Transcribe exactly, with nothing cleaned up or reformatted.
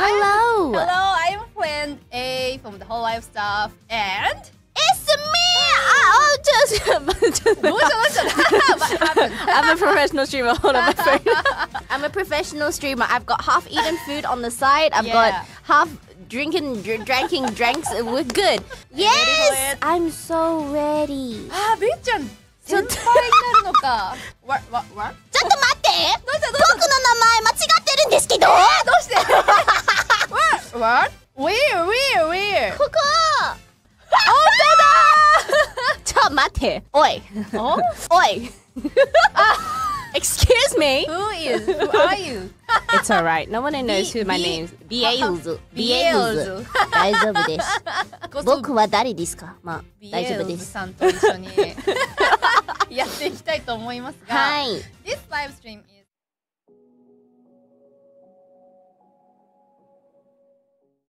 Hello. Hello, I'm friend A from the Hololive stuff, and It's me. Oh, just. What happened? I'm a professional streamer. Hold on, my phone. I'm a professional streamer. I've got half eaten food on the side. I've Yeah. got half drinking, dr drinking drinks. We're good. Yes, I'm so ready. あー、べっちゃん先輩になるのか。わわわ。 ちょっと待って。 どうしたどうした。 僕の名前間違ってるんですけど。 どうして？わわ。Where where where？ ここ。ちょっと待って。おい。 お？ おい。Excuse me. Who is? Who are you? It's alright. No one knows who my B- name is. Baelz. Baelz. 大丈夫です。僕は誰ですか？まあ大丈夫で Baelz す。 さんと一緒にやっていきたいと思いますが、 はい。 This live stream